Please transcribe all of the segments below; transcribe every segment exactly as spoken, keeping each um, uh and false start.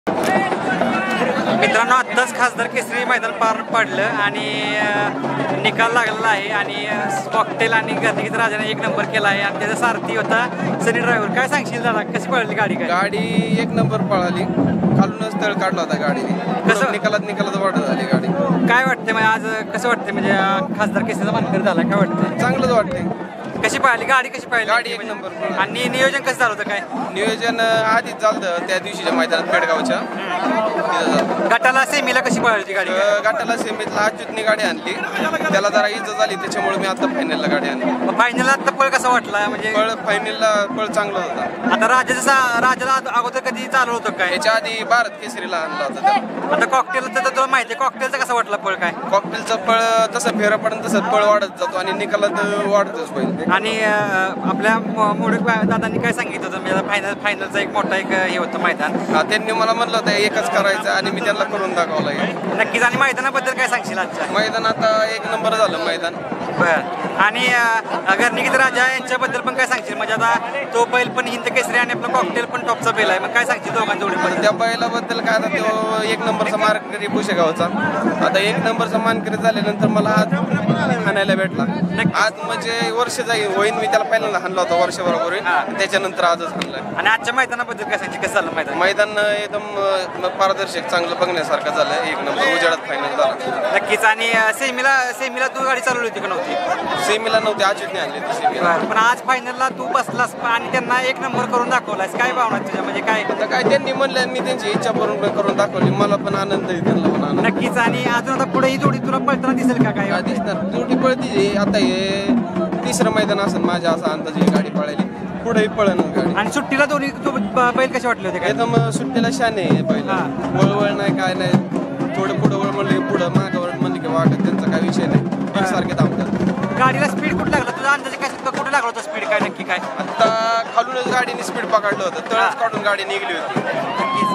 मित्रांनो, आत्ताच खासदार केसरी मैदान पार पडलं आणि निकाल लागलेला आहे आणि कॉकटेल आणि गर्दीत राजाने एक नंबर केला आहे आणि त्याचा सारथी होता सनी ड्रायव्हर. काय सांगशील दादा, कशी पळाली गाडी? काय गाडी एक नंबर पळाली, खालूनच तळ काढला होता गाडीने. कसं निकालात निकालात वाटत झाली गाडी. काय वाटतं म्हणजे आज कसं वाटतं म्हणजे खासदार केसरीचा मानकरी झाला, काय वाटतं? चांगलंच वाटतंय. कशी पाहिली गाडी? कशी पाहिली गाडी एक नंबर. आणि नियोजन कसं झालं होतं? काय नियोजन आधीच झालं त्या दिवशीच्या मैदानात पेडगावच्या. गटाला सेमीला कशी पळाली गाडी? गटाला सेमीतला अच्युतनी गाडी आणली, त्याला जरा इज्जत झाली त्याच्यामुळे मी आता फायनलला गाडी आणली. फायनलला आता पळ कसा वाटला? म्हणजे पळ फायनलला पळ चांगला होता. आता राजाचा राजाला अगोदर कधी चालू होतं काय? याच्या आधी भारत केसरीला आणला होता त्याला. आता कॉकटेलचं तर तुला माहिती आहे, कॉकटेलचा कसा वाटला पळ? काय कॉकटेलचा पळ तसं फेरा पडून तसं पळ वाढत जातो आणि निकालात वाढतोच पहिले. आणि आपल्या मोडक दादांनी काय सांगितलं होतं म्हणजे फायनल फायनलचा एक मोठा एक हे होतं मैदान. हा, त्यांनी मला म्हणलं होतं एकच करायचं आणि मी त्यांना करून दाखवलं आहे. नक्कीच. आणि मैदानाबद्दल काय सांगशील आजच्या? मैदान आता एक नंबर झालं मैदान. बरं. आणि गर्निकीत राजा यांच्याबद्दल पण काय सांगशील? म्हणजे आता तो बैल पण हिंद केसरी आणि आपला कॉकटेल पण टॉपचा बैल आहे, मग काय सांगशील दोघांच्या जोडीबद्दल? त्या बैलाबद्दल काय, आता तो एक नंबरचा मानकरी पुशेगावचा. आता एक नंबरचा मानकरी झाल्यानंतर मला आज हाणायला भेटला. आज म्हणजे वर्ष जाईल होईन मी त्याला पहिल्यांदा हाणला होता वर्षभरापूर्वी, त्याच्यानंतर आजच हाणलाय. आणि आजच्या मैदानाबद्दल काय सांगशील? कसं झालं मैदान? मैदान एकदम पारदर्शक चांगलं बघण्यासारखं झालं. एक नंबर उजेडात फायनल झाला. नक्कीच. आणि सेमीला सेमीला तू गाडी चालवली होती का नव्हती? सेमीला नव्हती, अच्युतने आणली ती सेमीला. पण आज फायनलला तू बसलास आणि त्यांना एक नंबर करून दाखवलास. काय भावना तुझ्या? म्हणजे काय आता काय त्यांनी म्हणलं मी त्यांची इच्छा करून करून दाखवली, मला पण आनंद आहे, त्यांना पण आनंद. नक्कीच. आणि अजून आता पुढे ही जोडी तुला पळताना दिसेल का? काय दिसणार जोडी पळती. आता हे तिसरं मैदान असेल माझ्या असा अंदाज. गाडी पळायली पुढेही पळण गाडी. आणि सुट्टीला दोन्ही बैल कसे वाटले होते? काय एकदम सुट्टीला शाने पहिला वळवळ नाही काय नाही. थोडं पुढं वळ म्हणले पुढं मागं वळ म्हणले की वाटत त्यांचा काय विषय नाही, एकसारखे धावतात. गाडीला स्पीड कुठं लागला तुझा अंदाजे? काय कुठं लागला होता स्पीड? काय नक्की काय? आता खालूनच गाडीने स्पीड पकडलं होतं, तळच काढून गाडी निघली होती.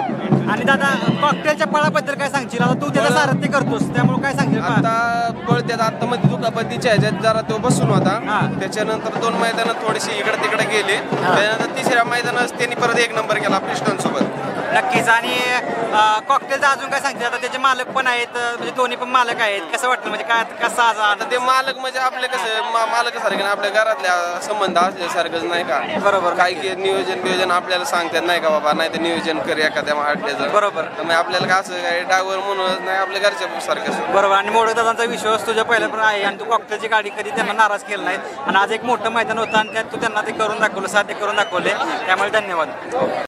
आणि दादा कॉकटेलच्या पळाबद्दल काय सांगशील? आता तू त्याला सारथी करतोस त्यामुळे काय सांगशील? आता पळत्यात आता मध्ये दुखापतीच्या ह्याच्यात जरा तो बसून होता, त्याच्यानंतर दोन मैदानात थोडीशी इकडे तिकडे गेले, त्यानंतर तिसऱ्या मैदानात त्यांनी परत एक नंबर केला पिस्टन सोबत. नक्कीच. आणि कॉकटेलचा अजून काय सांगते? आता त्याचे मालक पण आहेत, म्हणजे दोन्ही पण मालक आहेत. कसं वाटलं म्हणजे काय कसा? आता ते मालक म्हणजे आपले कसं मालकासारखे आपल्या घरातल्या संबंध असल्यासारखंच नाही का? बरोबर. काही की नियोजन नियोजन आपल्याला सांगतात नाही का बाबा, नाही ते नियोजन कर एखाद्या अड्ड्याचं. बरोबर. मग आपल्याला का असं काय डायव्हर म्हणून नाही, आपल्या घरच्या सारखं. बरोबर. आणि मोडक दादांचा विश्वास तुझ्या पहिल्या पण आहे आणि तू कॉकटेलची गाडी कधी त्यांना नाराज केला नाही. आणि आज एक मोठं मैदान होतं आणि त्यात तू त्यांना ते करून दाखवलं, साध्य करून दाखवले, त्यामुळे धन्यवाद.